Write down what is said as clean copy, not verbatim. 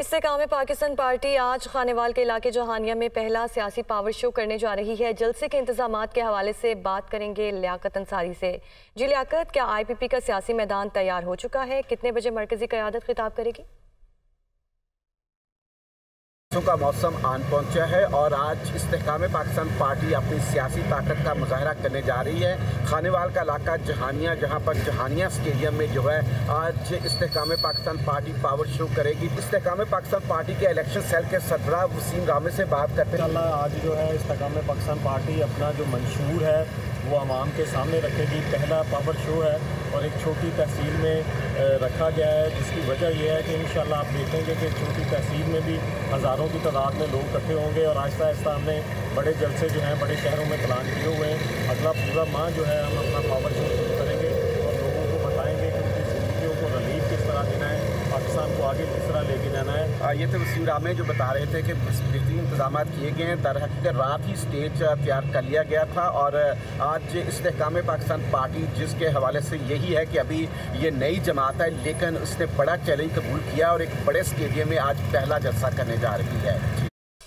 इस्तेकाम Pakistan party आज खानेवाल के इलाके जहानिया में पहला सियासी पावर शो करने जा रही है। जलसे के इंतजामात के हवाले से बात करेंगे लियाकत अंसारी से। जी लियाकत, क्या IPP का सियासी मैदान तैयार हो चुका है? कितने बजे मरकजी क़यादत खिताब करेगी? का मौसम आन पहुंचा है और आज इस्तेकाम पाकिस्तान पार्टी अपनी सियासी ताकत का मुजाहरा करने जा रही है। खानेवाल का इलाका जहानिया, जहां पर जहानिया स्टेडियम में जो है आज Istehkam Pakistan party power show करेगी। इस्तेकाम पाकिस्तान पार्टी के इलेक्शन सेल के सरबराह वसीम रामे से बात करते हैं। आज जो है इस्तेकाम पाकिस्तान पार्टी अपना जो मंशूर है वो अवाम के सामने रखेगी। पहला पावर शो है और एक छोटी तहसील में रखा गया है, जिसकी वजह यह है कि इंशाल्लाह आप देखेंगे कि छोटी तहसील में भी हज़ारों की तादाद में लोग इकट्ठे होंगे और आहिस्ता आहिस्ता हमने बड़े जलसे जो हैं बड़े शहरों में प्लान किए हुए हैं। अगला पूरा माह जो है हम अपना पावर शो शुरू करेंगे और लोगों को बताएंगे कि उनकी ज़िंदगियों को रिलीफ किस तरह देना है, पाकिस्तान को आगे किस तरह लेके जाना है। ये तो वसीम रामे जो बता रहे थे कि बेहतरीन इंतजाम किए गए हैं। दरहकीकत रात ही स्टेज तैयार कर लिया गया था और आज इस्तेकाम पाकिस्तान पार्टी जिसके हवाले से यही है कि अभी ये नई जमात है, लेकिन उसने बड़ा चैलेंज कबूल किया और एक बड़े स्टेडियम में आज पहला जलसा करने जा रही है।